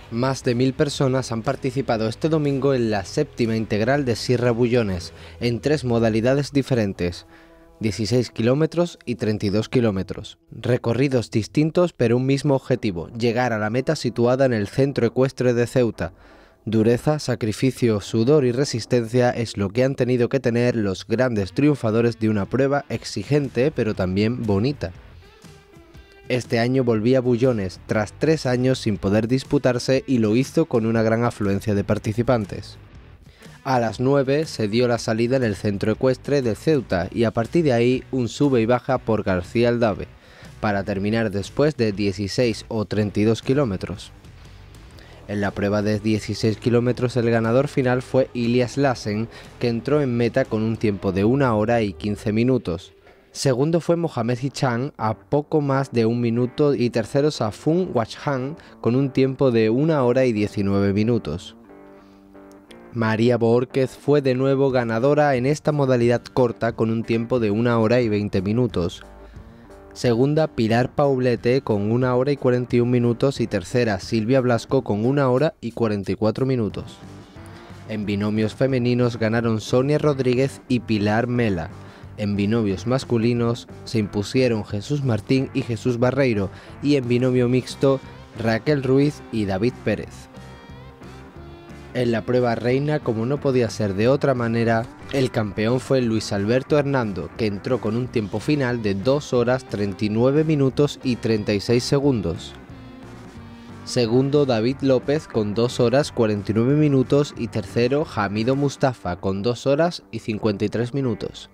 Más de 1000 personas han participado este domingo en la séptima integral de Sierra Bullones, en 3 modalidades diferentes, 16 kilómetros y 32 kilómetros. Recorridos distintos pero un mismo objetivo, llegar a la meta situada en el centro ecuestre de Ceuta. Dureza, sacrificio, sudor y resistencia es lo que han tenido que tener los grandes triunfadores de una prueba exigente pero también bonita. Este año volvía a Bullones, tras 3 años sin poder disputarse, y lo hizo con una gran afluencia de participantes. A las 9 se dio la salida en el centro ecuestre de Ceuta y a partir de ahí un sube y baja por García Aldave, para terminar después de 16 o 32 kilómetros. En la prueba de 16 kilómetros el ganador final fue Ilias Lassen, que entró en meta con un tiempo de 1 hora y 15 minutos. Segundo fue Mohamed Hicham a poco más de 1 minuto y tercero Safun Wajhan con un tiempo de 1 hora y 19 minutos. María Boórquez fue de nuevo ganadora en esta modalidad corta con un tiempo de 1 hora y 20 minutos. Segunda Pilar Paulete con 1 hora y 41 minutos y tercera Silvia Blasco con 1 hora y 44 minutos. En binomios femeninos ganaron Sonia Rodríguez y Pilar Mela. En binomios masculinos se impusieron Jesús Martín y Jesús Barreiro, y en binomio mixto Raquel Ruiz y David Pérez. En la prueba reina, como no podía ser de otra manera, el campeón fue Luis Alberto Hernando, que entró con un tiempo final de 2 horas 39 minutos y 36 segundos. Segundo David López con 2 horas 49 minutos y tercero Hamido Mustafa con 2 horas y 53 minutos.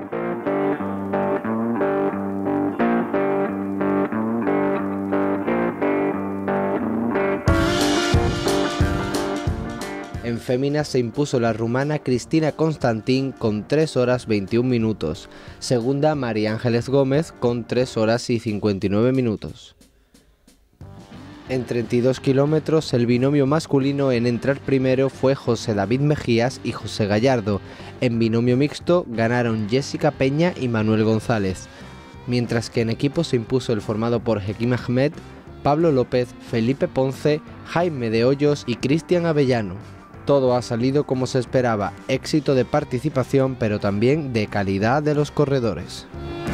En féminas se impuso la rumana Cristina Constantín con 3 horas 21 minutos, segunda María Ángeles Gómez con 3 horas y 59 minutos. En 32 kilómetros el binomio masculino en entrar primero fue José David Mejías y José Gallardo. En binomio mixto ganaron Jessica Peña y Manuel González, mientras que en equipo se impuso el formado por Hekim Ahmed, Pablo López, Felipe Ponce, Jaime de Hoyos y Cristian Avellano. Todo ha salido como se esperaba, éxito de participación pero también de calidad de los corredores.